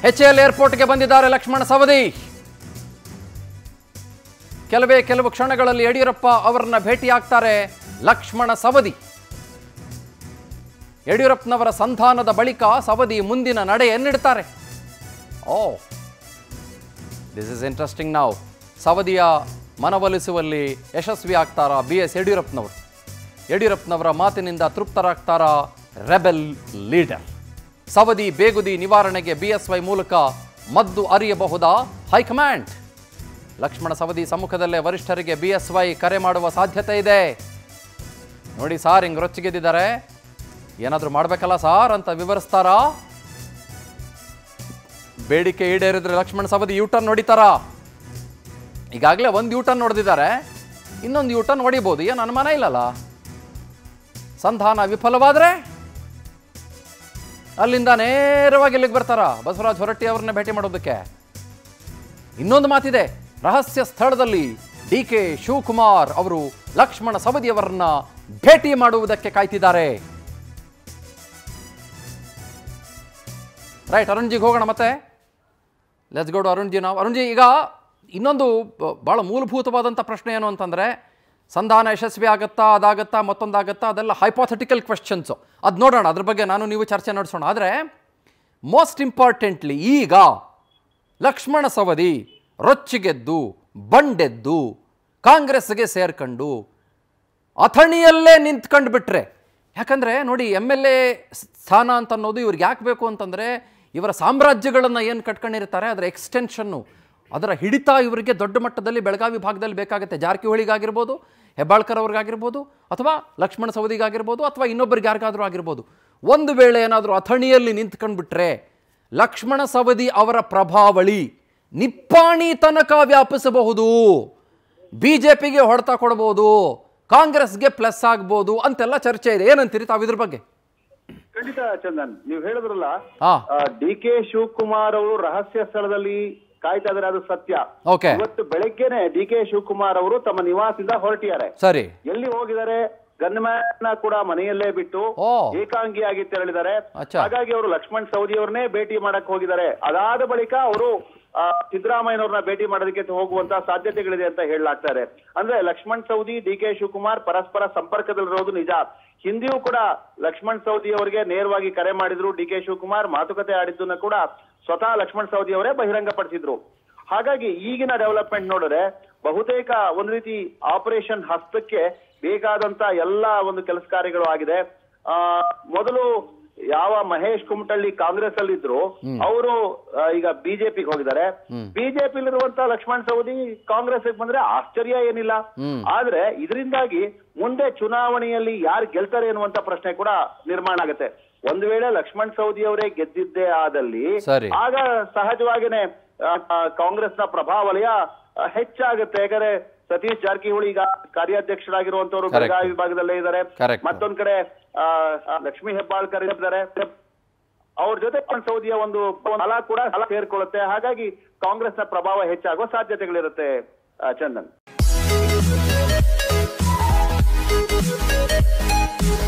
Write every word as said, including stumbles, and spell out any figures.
H L ಏರ್ಪೋರ್ಟ್ಗೆ ಬಂದಿದ್ದಾರೆ ಲಕ್ಷ್ಮಣ ಸವದಿ. ಕೆಲವೇ ಕೆಲವು ಕ್ಷಣಗಳಲ್ಲಿ ಯಡಿಯೂರಪ್ಪ ಅವರನ್ನ ಭೇಟಿಯಾಗ್ತಾರೆ ಲಕ್ಷ್ಮಣ ಸವದಿ. ಯಡಿಯೂರಪ್ಪನವರ ಸಂಧಾನದ ಬಳಿಕ ಸವದಿ ಮುಂದಿನ ನಡೆಯನ್ನಿಡ್ತಾರೆ. Oh this is interesting. ನಾವು ಸವದಿಯ ಮನವೊಲಿಸುವಲ್ಲಿ ಯಶಸ್ವಿ ಆಗ್ತಾರಾ ಬಿ ಎಸ್ ಯಡಿಯೂರಪ್ಪನವರು? ಯಡಿಯೂರಪ್ಪನವರ ಮಾತಿನಿಂದ ತೃಪ್ತರಾಗ್ತಾರಾ ರೆಬೆಲ್ ಲೀಡರ್? ಸವದಿ ಬೇಗುದಿ ನಿವಾರಣೆಗೆ ಬಿ ಎಸ್ ವೈ ಮೂಲಕ ಮದ್ದು ಅರಿಯಬಹುದಾ ಹೈಕಮಾಂಡ್? ಲಕ್ಷ್ಮಣ ಸವದಿ ಸಮ್ಮುಖದಲ್ಲೇ ವರಿಷ್ಠರಿಗೆ ಬಿ ಎಸ್ ವೈ ಕರೆ ಮಾಡುವ ಸಾಧ್ಯತೆ ಇದೆ. ನೋಡಿ ಸಾರ್, ಹಿಂಗೆ ರೊಚ್ಚಿಗೆದ್ದಿದ್ದಾರೆ, ಏನಾದರೂ ಮಾಡಬೇಕಲ್ಲ ಸಾರ್ ಅಂತ ವಿವರಿಸ್ತಾರಾ? ಬೇಡಿಕೆ ಈಡೇರಿದ್ರೆ ಲಕ್ಷ್ಮಣ ಸವದಿ ಯೂಟರ್ನ್ ಹೊಡಿತಾರಾ? ಈಗಾಗಲೇ ಒಂದು ಯೂಟರ್ನ್ ಹೊಡೆದಿದ್ದಾರೆ, ಇನ್ನೊಂದು ಯೂಟರ್ನ್ ಹೊಡಿಬೋದು, ಏನು ಅನುಮಾನ ಇಲ್ಲಲ್ಲ. ಸಂಧಾನ ವಿಫಲವಾದರೆ ಅಲ್ಲಿಂದ ನೇರವಾಗಿ ಇಲ್ಲಿಗೆ ಬರ್ತಾರ ಬಸವರಾಜ ಹೊರಟ್ಟಿ ಅವ್ರನ್ನ ಭೇಟಿ ಮಾಡೋದಕ್ಕೆ. ಇನ್ನೊಂದು ಮಾತಿದೆ, ರಹಸ್ಯ ಸ್ಥಳದಲ್ಲಿ ಡಿ ಕೆ ಶಿವಕುಮಾರ್ ಅವರು ಲಕ್ಷ್ಮಣ ಸವದಿಯವರನ್ನ ಭೇಟಿ ಮಾಡುವುದಕ್ಕೆ ಕಾಯ್ತಿದ್ದಾರೆ. ರೈಟ್, ಅರುಣ್ಜಿಗೆ ಹೋಗೋಣ ಮತ್ತೆ. Let's go to Arunji. ನಾವು ಅರುಣ್ಜಿ, ಈಗ ಇನ್ನೊಂದು ಭಾಳ ಮೂಲಭೂತವಾದಂಥ ಪ್ರಶ್ನೆ ಏನು ಅಂತಂದರೆ, ಸಂಧಾನ ಯಶಸ್ವಿ ಆಗುತ್ತಾ, ಅದಾಗತ್ತಾ, ಮತ್ತೊಂದಾಗತ್ತಾ, ಅದೆಲ್ಲ ಹೈಪೋಥೆಟಿಕಲ್ ಕ್ವೆಶ್ಚನ್ಸು. ಅದು ನೋಡೋಣ, ಅದ್ರ ಬಗ್ಗೆ ನಾನು ನೀವು ಚರ್ಚೆ ನಡೆಸೋಣ. ಆದರೆ ಮೋಸ್ಟ್ ಇಂಪಾರ್ಟೆಂಟ್ಲಿ ಈಗ ಲಕ್ಷ್ಮಣ ಸವದಿ ರೊಚ್ಚಿಗೆದ್ದು ಬಂಡೆದ್ದು ಕಾಂಗ್ರೆಸ್ಗೆ ಸೇರ್ಕೊಂಡು ಅಥಣಿಯಲ್ಲೇ ನಿಂತ್ಕೊಂಡು ಬಿಟ್ರೆ, ಯಾಕಂದರೆ ನೋಡಿ, ಎಮ್ ಎಲ್ ಎ ಸ್ಥಾನ ಅಂತ ಅನ್ನೋದು ಇವ್ರಿಗೆ ಯಾಕೆ ಬೇಕು ಅಂತಂದರೆ, ಇವರ ಸಾಮ್ರಾಜ್ಯಗಳನ್ನು ಏನು ಕಟ್ಕೊಂಡಿರ್ತಾರೆ ಅದರ ಎಕ್ಸ್ಟೆನ್ಷನ್ನು, ಅದರ ಹಿಡಿತ ಇವರಿಗೆ ದೊಡ್ಡ ಮಟ್ಟದಲ್ಲಿ ಬೆಳಗಾವಿ ಭಾಗದಲ್ಲಿ ಬೇಕಾಗುತ್ತೆ. ಜಾರಕಿಹೊಳಿಗಾಗಿರ್ಬೋದು, ಹೆಬ್ಬಾಳ್ಕರ್ ಅವ್ರಿಗಾಗಿರ್ಬೋದು, ಅಥವಾ ಲಕ್ಷ್ಮಣ ಸವದಿಗಾಗಿರ್ಬೋದು, ಅಥವಾ ಇನ್ನೊಬ್ಬರಿಗೆ ಯಾರಿಗಾದರೂ ಆಗಿರ್ಬೋದು. ಒಂದು ವೇಳೆ ಏನಾದರೂ ಅಥಣಿಯಲ್ಲಿ ನಿಂತ್ಕೊಂಡ್ಬಿಟ್ರೆ ಲಕ್ಷ್ಮಣ ಸವದಿ ಅವರ ಪ್ರಭಾವಳಿ ನಿಪ್ಪಾಣಿ ತನಕ ವ್ಯಾಪಿಸಬಹುದು, ಬಿ ಜೆ ಪಿಗೆ ಹೊಡೆತ ಕೊಡ್ಬೋದು, ಕಾಂಗ್ರೆಸ್ಗೆ ಪ್ಲಸ್ ಆಗ್ಬೋದು ಅಂತೆಲ್ಲ ಚರ್ಚೆ ಇದೆ. ಏನಂತೀರಿ ತಾವು ಇದ್ರ ಬಗ್ಗೆ? ಖಂಡಿತ ಚಂದನ್, ನೀವು ಹೇಳಿದ್ರಲ್ಲ, ಡಿ ಕೆ ಶಿವಕುಮಾರ್ ಅವರು ರಹಸ್ಯ ಸ್ಥಳದಲ್ಲಿ ಕಾಯ್ತಾ ಇದಾರೆ, ಅದು ಸತ್ಯ. ಇವತ್ತು ಬೆಳಗ್ಗೆನೆ ಡಿ ಕೆ ಶಿವಕುಮಾರ್ ಅವರು ತಮ್ಮ ನಿವಾಸದಿಂದ ಹೊರಟಿದ್ದಾರೆ. ಸರಿ, ಎಲ್ಲಿ ಹೋಗಿದ್ದಾರೆ? ಗನ್ಮ್ಯಾನ್ ಕೂಡ ಮನೆಯಲ್ಲೇ ಬಿಟ್ಟು ಏಕಾಂಗಿಯಾಗಿ ತೆರಳಿದ್ದಾರೆ. ಹಾಗಾಗಿ ಅವರು ಲಕ್ಷ್ಮಣ್ ಸವದಿ ಅವ್ರನ್ನೇ ಭೇಟಿ ಮಾಡಕ್ ಹೋಗಿದ್ದಾರೆ. ಅದಾದ ಬಳಿಕ ಅವರು ಸಿದ್ದರಾಮಯ್ಯನವ್ರನ್ನ ಭೇಟಿ ಮಾಡೋದಕ್ಕೆ ಹೋಗುವಂತ ಸಾಧ್ಯತೆಗಳಿದೆ ಅಂತ ಹೇಳಲಾಗ್ತಾರೆ. ಅಂದ್ರೆ ಲಕ್ಷ್ಮಣ್ ಸವದಿ, ಡಿ ಕೆ ಶಿವಕುಮಾರ್ ಪರಸ್ಪರ ಸಂಪರ್ಕದಲ್ಲಿರೋದು ನಿಜ. ಹಿಂದಿಯೂ ಕೂಡ ಲಕ್ಷ್ಮಣ್ ಸವದಿ ಅವರಿಗೆ ನೇರವಾಗಿ ಕರೆ ಮಾಡಿದ್ರು ಡಿ ಕೆ ಶಿವಕುಮಾರ್, ಮಾತುಕತೆ ಆಡಿದ್ದನ್ನ ಕೂಡ ಸ್ವತಃ ಲಕ್ಷ್ಮಣ್ ಸವದಿ ಅವರೇ ಬಹಿರಂಗ ಪಡಿಸಿದ್ರು. ಹಾಗಾಗಿ ಈಗಿನ ಡೆವಲಪ್ಮೆಂಟ್ ನೋಡಿದ್ರೆ ಬಹುತೇಕ ಒಂದು ರೀತಿ ಆಪರೇಷನ್ ಹಸ್ತಕ್ಕೆ ಬೇಕಾದಂತ ಎಲ್ಲ ಒಂದು ಕೆಲಸ ಕಾರ್ಯಗಳು ಆಗಿದೆ. ಆ ಮೊದಲು ಯಾವ ಮಹೇಶ್ ಕುಮಟಳ್ಳಿ ಕಾಂಗ್ರೆಸ್ ಅಲ್ಲಿ ಇದ್ರು, ಅವರು ಈಗ ಬಿಜೆಪಿಗೆ ಹೋಗಿದ್ದಾರೆ. ಬಿಜೆಪಿಲಿರುವಂತ ಲಕ್ಷ್ಮಣ್ ಸವದಿ ಕಾಂಗ್ರೆಸ್ ಬಂದ್ರೆ ಆಶ್ಚರ್ಯ ಏನಿಲ್ಲ. ಆದ್ರೆ ಇದರಿಂದಾಗಿ ಮುಂದೆ ಚುನಾವಣೆಯಲ್ಲಿ ಯಾರು ಗೆಲ್ತಾರೆ ಎನ್ನುವಂತ ಪ್ರಶ್ನೆ ಕೂಡ ನಿರ್ಮಾಣ ಆಗುತ್ತೆ. ಒಂದು ವೇಳೆ ಲಕ್ಷ್ಮಣ್ ಸವದಿ ಅವರೇ ಗೆದ್ದಿದ್ದೇ ಆದಲ್ಲಿ ಆಗ ಸಹಜವಾಗಿನೇ ಕಾಂಗ್ರೆಸ್ನ ಪ್ರಭಾವಲಯ ಹೆಚ್ಚಾಗುತ್ತೆ. ಯಾಕಂದ್ರೆ ಸತೀಶ್ ಜಾರಕಿಹೊಳಿ ಈಗ ಕಾರ್ಯಾಧ್ಯಕ್ಷರಾಗಿರುವಂತವ್ರು ಬೆಳಗಾವಿ ವಿಭಾಗದಲ್ಲೇ ಇದ್ದಾರೆ. ಮತ್ತೊಂದ್ ಕಡೆ ಲಕ್ಷ್ಮೀ ಹೆಬ್ಬಾಳ್ಕರ್ ಇದ್ದಾರೆ. ಅವ್ರ ಜೊತೆ ಸೌದಿಯ ಒಂದು ಬಲ ಕೂಡ ಸೇರ್ಕೊಳ್ಳುತ್ತೆ. ಹಾಗಾಗಿ ಕಾಂಗ್ರೆಸ್ನ ಪ್ರಭಾವ ಹೆಚ್ಚಾಗುವ ಸಾಧ್ಯತೆಗಳಿರುತ್ತೆ. ಚಂದನ್.